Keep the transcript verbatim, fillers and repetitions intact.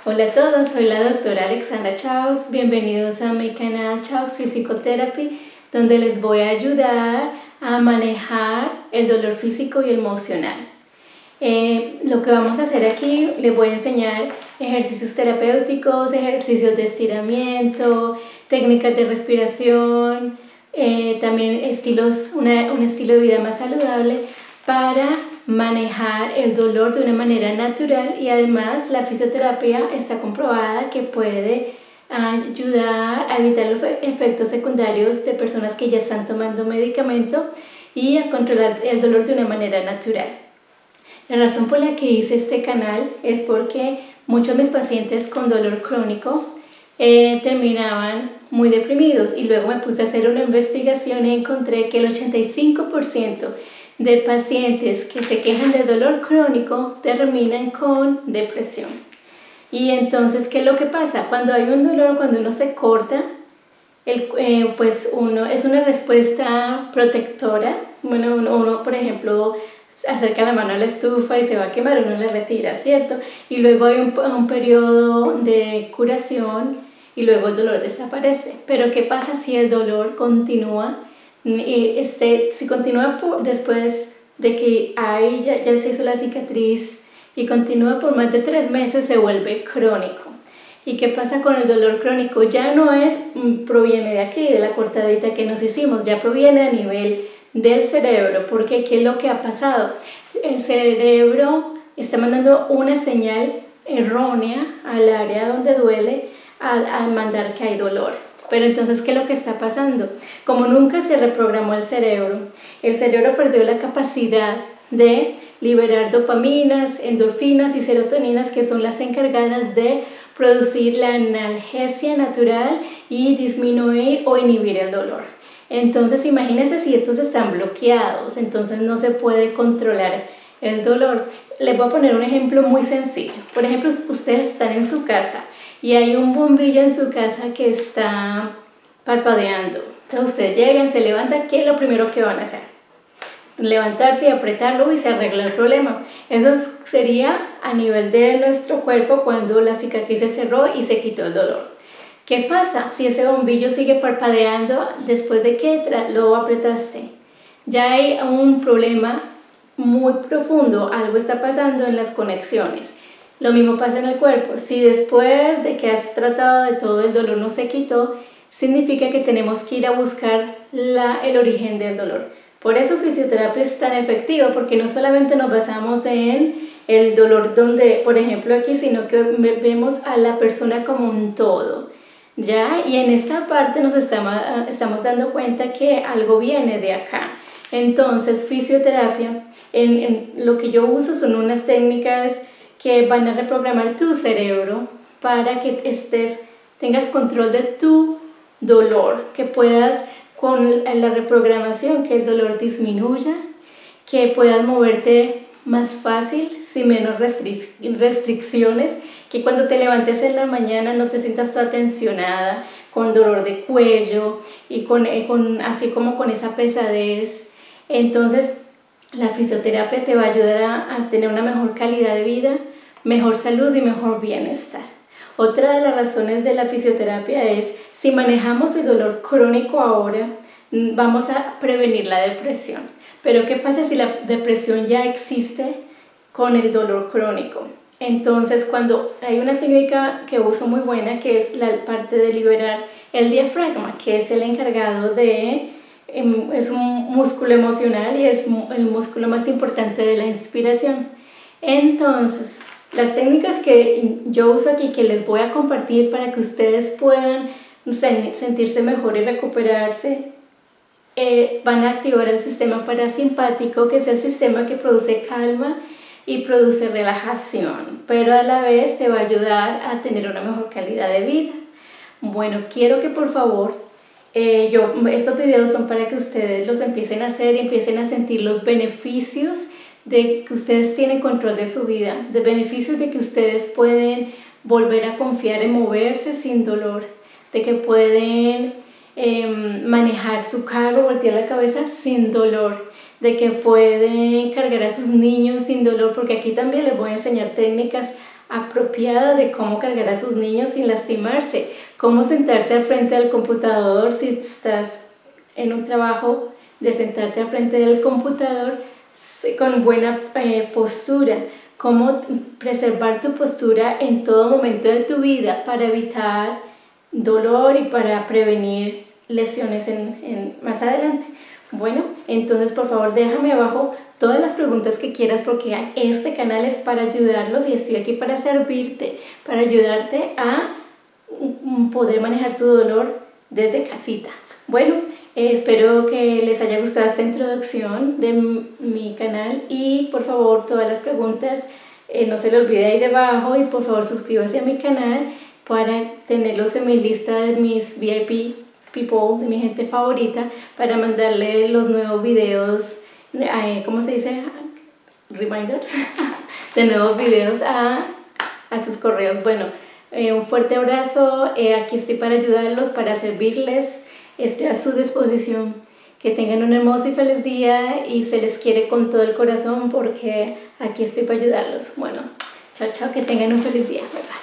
Hola a todos, soy la doctora Alexandra Chaux, bienvenidos a mi canal Chaux Physical Therapy, donde les voy a ayudar a manejar el dolor físico y emocional. Eh, lo que vamos a hacer aquí, les voy a enseñar ejercicios terapéuticos, ejercicios de estiramiento, técnicas de respiración, eh, también estilos, una, un estilo de vida más saludable para manejar el dolor de una manera natural, y además la fisioterapia está comprobada que puede ayudar a evitar los efectos secundarios de personas que ya están tomando medicamento y a controlar el dolor de una manera natural. La razón por la que hice este canal es porque muchos de mis pacientes con dolor crónico eh, terminaban muy deprimidos, y luego me puse a hacer una investigación y encontré que el ochenta y cinco por ciento de pacientes que se quejan de dolor crónico terminan con depresión. Y entonces, ¿qué es lo que pasa? Cuando hay un dolor, cuando uno se corta, el, eh, pues uno es una respuesta protectora. Bueno, uno, uno, por ejemplo, acerca la mano a la estufa y se va a quemar, uno le retira, ¿cierto? Y luego hay un, un periodo de curación y luego el dolor desaparece. Pero ¿qué pasa si el dolor continúa? Este, si continúa por, después de que hay, ya, ya se hizo la cicatriz y continúa por más de tres meses, se vuelve crónico. ¿Y qué pasa con el dolor crónico? Ya no es, proviene de aquí, de la cortadita que nos hicimos, ya proviene a nivel del cerebro. Porque ¿qué es lo que ha pasado? El cerebro está mandando una señal errónea al área donde duele al, al mandar que hay dolor. Pero entonces, ¿qué es lo que está pasando? Como nunca se reprogramó el cerebro, el cerebro perdió la capacidad de liberar dopaminas, endorfinas y serotoninas, que son las encargadas de producir la analgesia natural y disminuir o inhibir el dolor. Entonces, imagínense si estos están bloqueados, entonces no se puede controlar el dolor. Les voy a poner un ejemplo muy sencillo. Por ejemplo, ustedes están en su casa y hay un bombillo en su casa que está parpadeando. Entonces ustedes llegan, se levantan, ¿qué es lo primero que van a hacer? Levantarse y apretarlo y se arregla el problema. Eso sería a nivel de nuestro cuerpo cuando la cicatriz se cerró y se quitó el dolor. ¿Qué pasa si ese bombillo sigue parpadeando después de que lo apretaste? Ya hay un problema muy profundo, algo está pasando en las conexiones. Lo mismo pasa en el cuerpo. Si después de que has tratado de todo el dolor no se quitó, significa que tenemos que ir a buscar la, el origen del dolor. Por eso fisioterapia es tan efectiva, porque no solamente nos basamos en el dolor donde, por ejemplo aquí, sino que vemos a la persona como un todo, ¿ya? Y en esta parte nos estamos, estamos dando cuenta que algo viene de acá. Entonces, fisioterapia, en, en lo que yo uso son unas técnicas que van a reprogramar tu cerebro para que estés, tengas control de tu dolor, que puedas con la reprogramación, que el dolor disminuya, que puedas moverte más fácil, sin menos restric restricciones, que cuando te levantes en la mañana no te sientas toda tensionada, con dolor de cuello y con, eh, con, así como con esa pesadez. Entonces, la fisioterapia te va a ayudar a, a tener una mejor calidad de vida, mejor salud y mejor bienestar. Otra de las razones de la fisioterapia es, si manejamos el dolor crónico ahora, vamos a prevenir la depresión. Pero ¿qué pasa si la depresión ya existe con el dolor crónico? Entonces, cuando hay una técnica que uso muy buena, que es la parte de liberar el diafragma, que es el encargado de, es un músculo emocional y es el músculo más importante de la inspiración. Entonces, las técnicas que yo uso aquí, que les voy a compartir para que ustedes puedan sentirse mejor y recuperarse, eh, van a activar el sistema parasimpático, que es el sistema que produce calma y produce relajación, pero a la vez te va a ayudar a tener una mejor calidad de vida. Bueno, quiero que por favor, eh, yo, estos videos son para que ustedes los empiecen a hacer y empiecen a sentir los beneficios de que ustedes tienen control de su vida, de beneficios de que ustedes pueden volver a confiar en moverse sin dolor, de que pueden eh, manejar su carro, voltear la cabeza sin dolor, de que pueden cargar a sus niños sin dolor, porque aquí también les voy a enseñar técnicas apropiada de cómo cargar a sus niños sin lastimarse, cómo sentarse al frente del computador si estás en un trabajo, de sentarte al frente del computador con buena eh, postura, cómo preservar tu postura en todo momento de tu vida para evitar dolor y para prevenir lesiones en, en, más adelante. Bueno, entonces por favor déjame abajo todas las preguntas que quieras porque este canal es para ayudarlos y estoy aquí para servirte, para ayudarte a poder manejar tu dolor desde casita. Bueno, eh, espero que les haya gustado esta introducción de mi canal y por favor todas las preguntas eh, no se le olvide ahí debajo y por favor suscríbase a mi canal para tenerlos en mi lista de mis V I P people, de mi gente favorita, para mandarle los nuevos videos, eh, ¿cómo se dice? Reminders, de nuevos videos a, a sus correos. Bueno, eh, un fuerte abrazo, eh, aquí estoy para ayudarlos, para servirles, estoy a su disposición. Que tengan un hermoso y feliz día y se les quiere con todo el corazón porque aquí estoy para ayudarlos. Bueno, chao, chao, que tengan un feliz día. Bye, bye.